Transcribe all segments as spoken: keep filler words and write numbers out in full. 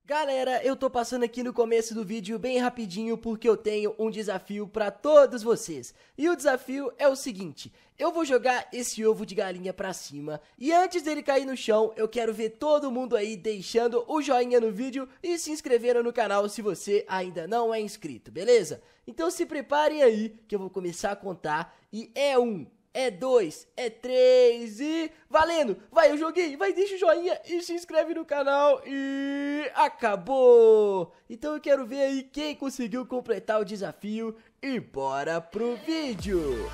Galera, eu tô passando aqui no começo do vídeo bem rapidinho porque eu tenho um desafio pra todos vocês. E o desafio é o seguinte: eu vou jogar esse ovo de galinha pra cima e antes dele cair no chão, eu quero ver todo mundo aí deixando o joinha no vídeo e se inscrevendo no canal se você ainda não é inscrito, beleza? Então se preparem aí que eu vou começar a contar e é um... É dois, é três e... Valendo! Vai, eu joguei! Vai, deixa o joinha e se inscreve no canal e... Acabou! Então eu quero ver aí quem conseguiu completar o desafio e bora pro vídeo!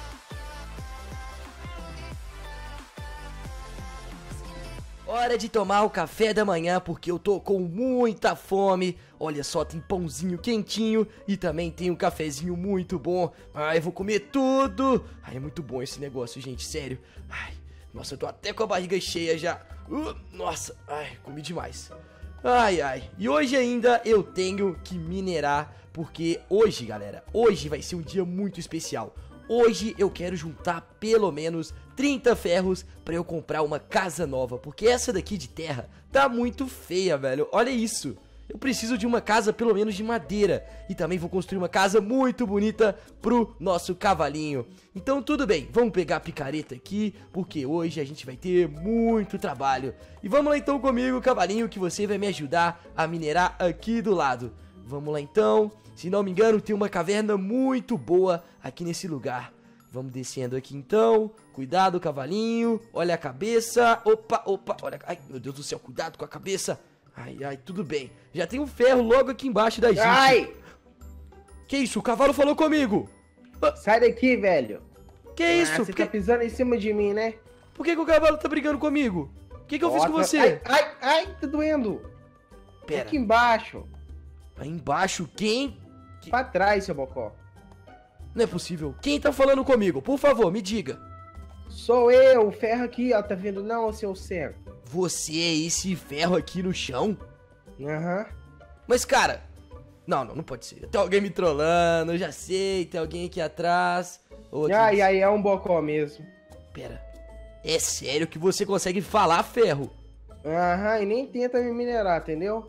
Hora de tomar o café da manhã porque eu tô com muita fome. Olha só, tem pãozinho quentinho e também tem um cafezinho muito bom. Ai, eu vou comer tudo. Ai, é muito bom esse negócio, gente, sério. Ai, nossa, eu tô até com a barriga cheia já. Uh, nossa, ai, comi demais. Ai, ai, e hoje ainda eu tenho que minerar porque hoje, galera, hoje vai ser um dia muito especial. Hoje eu quero juntar pelo menos trinta ferros pra eu comprar uma casa nova, porque essa daqui de terra tá muito feia, velho. Olha isso. Eu preciso de uma casa pelo menos de madeira e também vou construir uma casa muito bonita pro nosso cavalinho. Então tudo bem, vamos pegar a picareta aqui, porque hoje a gente vai ter muito trabalho. E vamos lá então comigo, cavalinho, que você vai me ajudar a minerar aqui do lado. Vamos lá então. Se não me engano, tem uma caverna muito boa aqui nesse lugar. Vamos descendo aqui então. Cuidado, cavalinho. Olha a cabeça. Opa, opa. Olha. Ai, meu Deus do céu. Cuidado com a cabeça. Ai, ai, tudo bem. Já tem um ferro logo aqui embaixo da gente. Ai! Que isso? O cavalo falou comigo. Sai daqui, velho. Que Ah, isso? você Por que... tá pisando em cima de mim, né? Por que, que o cavalo tá brigando comigo? O que, que eu Nossa, fiz com você? Ai, ai, ai, tá doendo. Pera. Aqui embaixo. Aí embaixo, quem? Pra trás, seu bocó. Não é possível. Quem tá falando comigo? Por favor, me diga. Sou eu, o ferro aqui, ó. Tá vendo não, seu cego? Você é esse ferro aqui no chão? Aham. Uhum. Mas, cara... Não, não, não pode ser. Tem alguém me trollando, eu já sei. Tem alguém aqui atrás. Outro... Ai, ai, é um bocó mesmo. Pera. É sério que você consegue falar ferro? Aham, uhum, e nem tenta me minerar, entendeu?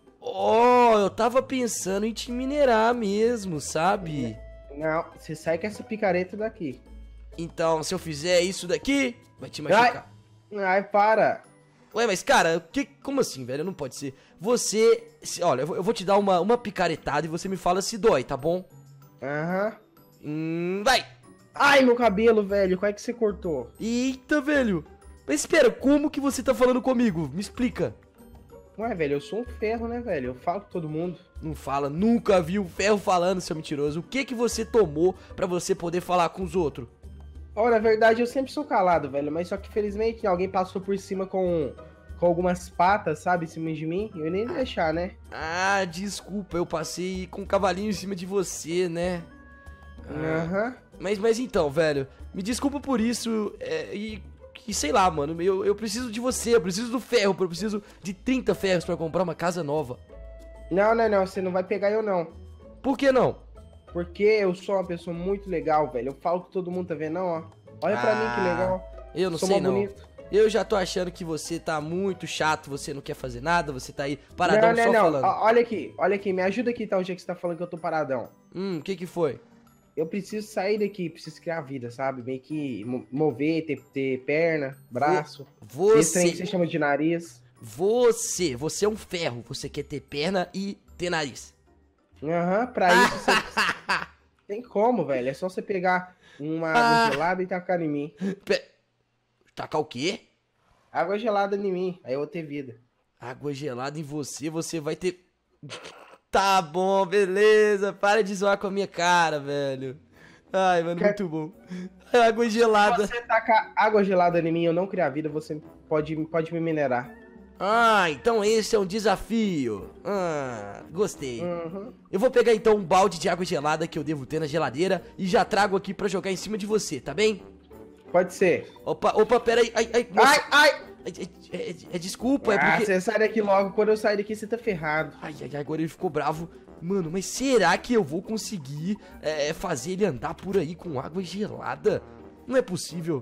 Oh, eu tava pensando em te minerar mesmo, sabe? Não, você sai com essa picareta daqui. Então, se eu fizer isso daqui, vai te machucar. Ai, ai para. Ué, mas cara, que, como assim, velho? Não pode ser. Você, se, olha, eu vou, eu vou te dar uma, uma picaretada e você me fala se dói, tá bom? Aham. Uhum. Hum, vai. Ai, meu cabelo, velho, qual é que você cortou? Eita, velho. Mas espera, como que você tá falando comigo? Me explica. Ué, velho, eu sou um ferro, né, velho? Eu falo com todo mundo. Não fala, nunca vi um ferro falando, seu mentiroso. O que que você tomou pra você poder falar com os outros? Olha, na verdade, eu sempre sou calado, velho. Mas só que, felizmente, alguém passou por cima com, com algumas patas, sabe, em cima de mim. Eu nem ia deixar, né? Ah, desculpa, eu passei com um cavalinho em cima de você, né? Aham. Ah, mas, mas então, velho, me desculpa por isso é, e... E sei lá, mano, eu, eu preciso de você, eu preciso do ferro, eu preciso de trinta ferros pra comprar uma casa nova. Não, não, não, você não vai pegar eu não. Por que não? Porque eu sou uma pessoa muito legal, velho. Eu falo com todo mundo, tá vendo, ó? Olha ah, pra mim que legal. Eu não sou sei não. Bonito. Eu já tô achando que você tá muito chato, você não quer fazer nada, você tá aí paradão não, não, só não. falando. Olha aqui, olha aqui, me ajuda aqui, tá, o dia que você tá falando que eu tô paradão. Hum, o que que foi? Eu preciso sair daqui, preciso criar vida, sabe? Meio que mover, ter, ter perna, braço. Você... Esse trem que você chama de nariz. Você, você é um ferro. Você quer ter perna e ter nariz. Aham, uhum, pra isso você... Tem como, velho. É só você pegar uma água gelada e tacar em mim. Pe... Tacar o quê? Água gelada em mim, aí eu vou ter vida. Água gelada em você, você vai ter... Tá bom, beleza. Para de zoar com a minha cara, velho. Ai, mano, Quer... muito bom. Água gelada. Se você tacar água gelada em mim e eu não criar vida, você pode, pode me minerar. Ah, então esse é um desafio. Ah, gostei. Uhum. Eu vou pegar então um balde de água gelada que eu devo ter na geladeira e já trago aqui pra jogar em cima de você, tá bem? Pode ser. Opa, opa, pera aí. Ai, ai, ai, ai. É, é, é, é desculpa, ah, é porque... você sai daqui logo, quando eu sair daqui você tá ferrado. Ai, ai, agora ele ficou bravo. Mano, mas será que eu vou conseguir é, fazer ele andar por aí com água gelada? Não é possível.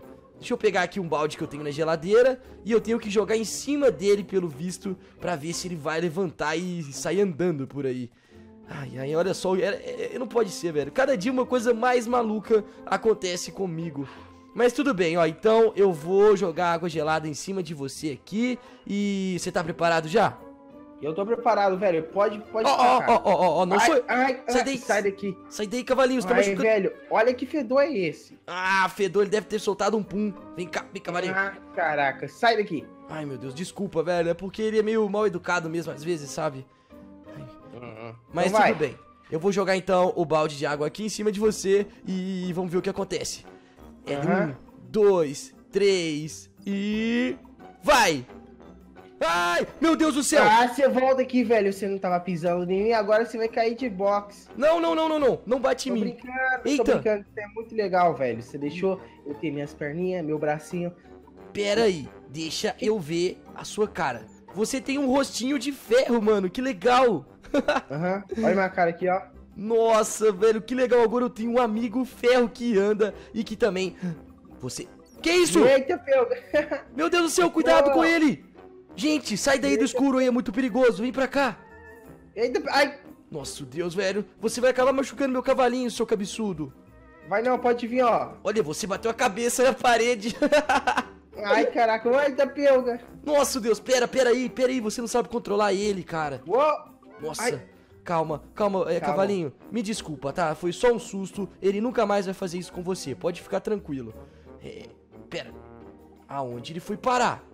Deixa eu pegar aqui um balde que eu tenho na geladeira e eu tenho que jogar em cima dele, pelo visto, pra ver se ele vai levantar e sair andando por aí. Ai, ai, olha só, é, é, não pode ser, velho. Cada dia uma coisa mais maluca acontece comigo. Mas tudo bem, ó, então eu vou jogar água gelada em cima de você aqui. E você tá preparado já? Eu tô preparado, velho. Pode, pode Ó, ó, ó, ó, ó, não ai, sou... ai, Sai ai, daí, sai daqui. Sai daí, cavalinho, você tá Ai, machucando... velho, olha que fedor é esse. Ah, fedor, ele deve ter soltado um pum. Vem cá, vem, cavalinho. Ah, caraca, sai daqui. Ai, meu Deus, desculpa, velho. É porque ele é meio mal educado mesmo, às vezes, sabe? Uhum. Mas então tudo vai. bem. Eu vou jogar, então, o balde de água aqui em cima de você e vamos ver o que acontece. É Uhum. um, dois, três e... Vai! Ai, meu Deus do céu! Ah, você volta aqui, velho. Você não tava pisando em mim, agora você vai cair de boxe. Não, não, não, não, não. Não bate em Tô mim. brincando, Eita. tô brincando. Isso é muito legal, velho. Você deixou eu ter minhas perninhas, meu bracinho. Pera aí, deixa eu ver a sua cara. Você tem um rostinho de ferro, mano. Que legal! Aham. Olha minha cara aqui, ó. Nossa, velho, que legal. Agora eu tenho um amigo ferro que anda e que também... Você... Que isso? Eita, pelga. Meu Deus do céu, cuidado Oh. com ele! Gente, sai daí do escuro aí, é muito perigoso. Vem pra cá. Eita, ai. Nossa, Deus, velho. Você vai acabar machucando meu cavalinho, seu cabeçudo. Vai não, pode vir, ó. Olha, você bateu a cabeça na parede. Ai, caraca. Eita, pelga. Nossa, Deus, pera, pera aí, pera aí. Você não sabe controlar ele, cara. Uou. Nossa. Ai. Calma, calma, é, Calma. cavalinho. Me desculpa, tá? Foi só um susto. Ele nunca mais vai fazer isso com você. Pode ficar tranquilo. É, pera. Aonde ele foi parar?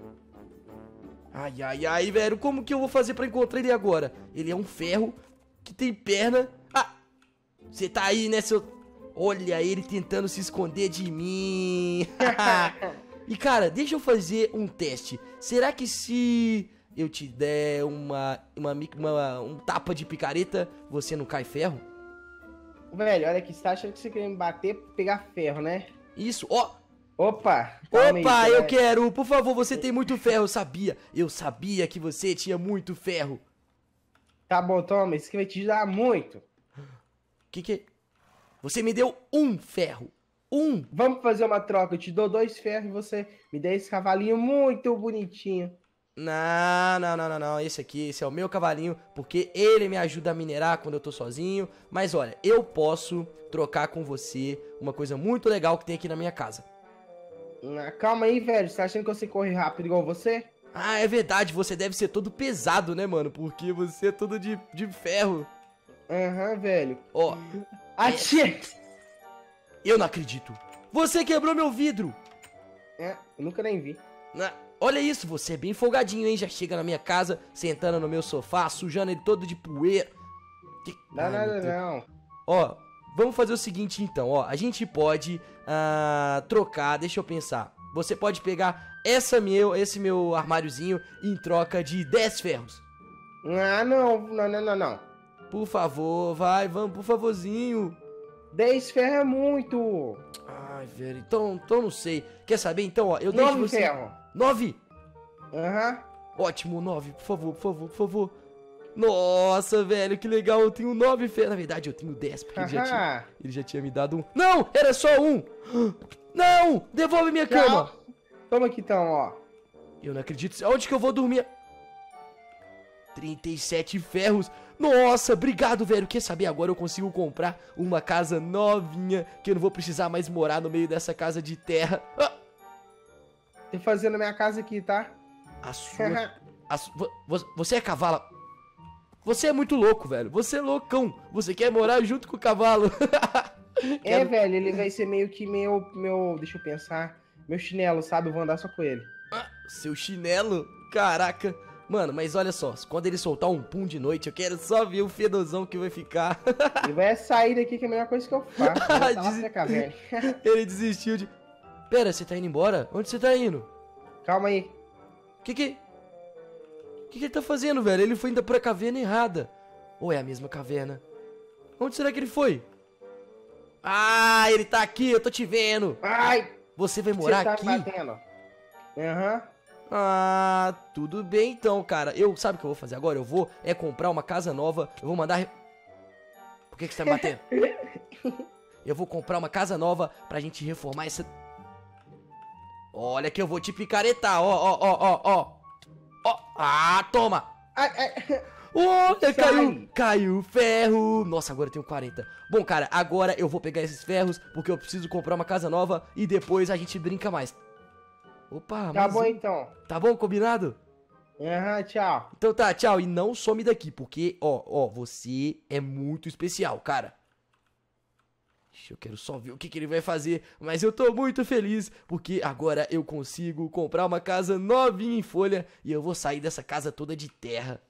Ai, ai, ai, velho. Como que eu vou fazer pra encontrar ele agora? Ele é um ferro que tem perna. Ah! Você tá aí, né, seu... Olha ele tentando se esconder de mim. E, cara, deixa eu fazer um teste. Será que se eu te der uma, uma, uma um tapa de picareta, você não cai ferro? Velho, olha aqui. Você tá achando que você quer me bater, pegar ferro, né? Isso, ó. Opa. calma aí, Opa, você eu vai- quero. Por favor, você tem muito ferro. Eu sabia. Eu sabia que você tinha muito ferro. Tá bom, toma. Isso aqui vai te ajudar muito. Que que... Você me deu um ferro. Um. Vamos fazer uma troca. Eu te dou dois ferros e você me dá esse cavalinho muito bonitinho. Não, não, não, não, não. Esse aqui, esse é o meu cavalinho, porque ele me ajuda a minerar quando eu tô sozinho. Mas olha, eu posso trocar com você uma coisa muito legal que tem aqui na minha casa. Ah, calma aí, velho. Você tá achando que você corre rápido igual você? Ah, é verdade, você deve ser todo pesado, né, mano? Porque você é todo de, de ferro. Aham, velho. Ó, Achei! eu não acredito. Você quebrou meu vidro. É, eu nunca nem vi. Na- Olha isso, você é bem folgadinho, hein? Já chega na minha casa, sentando no meu sofá, sujando ele todo de poeira. Que... Não, Ai, meu nada Deus. não. Ó, vamos fazer o seguinte então, ó. A gente pode ah, trocar, deixa eu pensar. Você pode pegar essa meu, esse meu armáriozinho em troca de dez ferros. Ah, não. Não, não, não, não. Por favor, vai, vamos, por favorzinho. dez ferros é muito. Ai, velho, então, então não sei. Quer saber? Então, ó, eu deixo nove você... ferros. Nove? Aham. Ótimo, nove, por favor, por favor, por favor. Nossa, velho, que legal, eu tenho nove ferros. Na verdade, eu tenho dez, porque ele já, tinha, Haha. ele já tinha me dado um. Não, era só um. Não, devolve minha cama. Tchau. Toma aqui então, ó. Eu não acredito. Onde que eu vou dormir? trinta e sete ferros. Nossa, obrigado, velho. Quer saber? Agora eu consigo comprar uma casa novinha, que eu não vou precisar mais morar no meio dessa casa de terra. Ah, Tô fazendo minha casa aqui, tá? a sua... a su- vo- vo- Você é cavalo. Você é muito louco, velho. Você é loucão. Você quer morar junto com o cavalo. É, Quero- velho, ele vai ser meio que meu, meu, deixa eu pensar, meu chinelo, sabe? Eu vou andar só com ele. Ah, seu chinelo? Caraca. Mano, mas olha só. Quando ele soltar um pum de noite, eu quero só ver o fedozão que vai ficar. Ele vai sair daqui, que é a melhor coisa que eu faço. Eu vou voltar lá Diz- pra caverna. Ele desistiu de... Pera, você tá indo embora? Onde você tá indo? Calma aí. Que que... Que que ele tá fazendo, velho? Ele foi indo pra caverna errada. Ou é a mesma caverna? Onde será que ele foi? Ah, ele tá aqui, eu tô te vendo. Ai, Você vai você morar tá aqui? me batendo. Aham. Ah, tudo bem então, cara. Eu, sabe o que eu vou fazer agora? Eu vou é comprar uma casa nova. Eu vou mandar... re- Por que que você tá me batendo? Eu vou comprar uma casa nova pra gente reformar essa... Olha que eu vou te picaretar, ó, ó, ó, ó, ó. Ó, ah, toma. Ai, ai. Olha, Sai. caiu, caiu ferro. Nossa, agora eu tenho quarenta. Bom, cara, agora eu vou pegar esses ferros, porque eu preciso comprar uma casa nova e depois a gente brinca mais. Opa, Tá mais bom um. então. Tá bom, combinado? Aham, tchau. Então tá, tchau. E não some daqui, porque, ó, ó, você é muito especial, cara. Ixi, eu quero só ver o que, que ele vai fazer. Mas eu tô muito feliz, porque agora eu consigo comprar uma casa novinha em folha e eu vou sair dessa casa toda de terra.